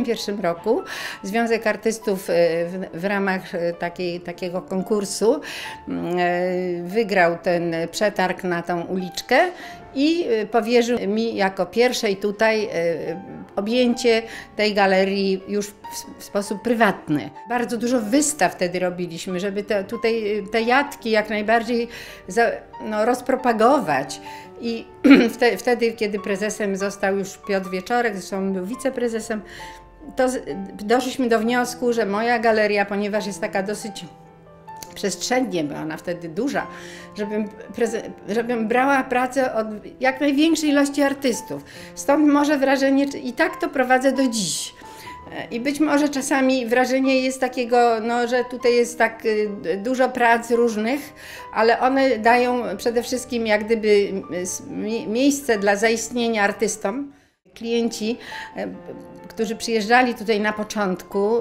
1991 roku Związek Artystów w ramach takiego konkursu wygrał ten przetarg na tą uliczkę i powierzył mi jako pierwszej tutaj objęcie tej galerii już w sposób prywatny. Bardzo dużo wystaw wtedy robiliśmy, żeby te jatki jak najbardziej rozpropagować. I wtedy, kiedy prezesem został już Piotr Wieczorek, zresztą on był wiceprezesem, to doszliśmy do wniosku, że moja galeria, ponieważ jest taka dosyć przestrzennie, bo ona wtedy duża, żebym brała pracę od jak największej ilości artystów. Stąd może wrażenie, i tak to prowadzę do dziś. I być może czasami wrażenie jest takiego, że tutaj jest tak dużo prac różnych, ale one dają przede wszystkim jak gdyby miejsce dla zaistnienia artystom. Klienci, którzy przyjeżdżali tutaj na początku,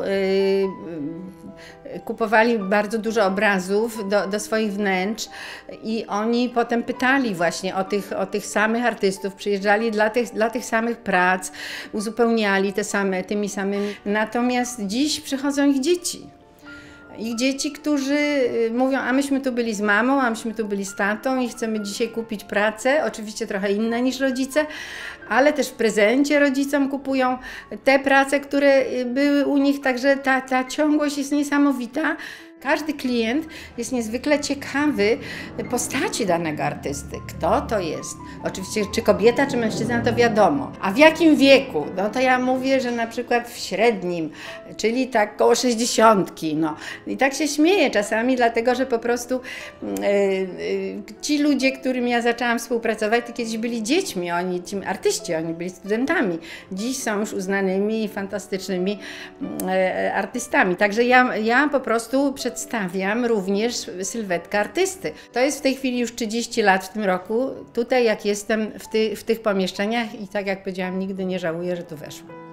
kupowali bardzo dużo obrazów do swoich wnętrz i oni potem pytali właśnie o tych samych artystów, przyjeżdżali dla tych samych prac, uzupełniali tymi samymi. Natomiast dziś przychodzą ich dzieci. Ich dzieci, którzy mówią, a myśmy tu byli z mamą, a myśmy tu byli z tatą i chcemy dzisiaj kupić pracę, oczywiście trochę inne niż rodzice, ale też w prezencie rodzicom kupują te prace, które były u nich, także ta ciągłość jest niesamowita. Każdy klient jest niezwykle ciekawy postaci danego artysty. Kto to jest? Oczywiście czy kobieta, czy mężczyzna, to wiadomo. A w jakim wieku? To ja mówię, że na przykład w średnim, czyli tak koło 60. I tak się śmieję czasami, dlatego że po prostu ci ludzie, którym ja zaczęłam współpracować, to kiedyś byli dziećmi, ci artyści, oni byli studentami. Dziś są już uznanymi, fantastycznymi artystami. Także ja po prostu przedstawiam również sylwetkę artysty. To jest w tej chwili już 30 lat w tym roku. Tutaj jak jestem w tych pomieszczeniach i tak jak powiedziałam, nigdy nie żałuję, że tu weszłam.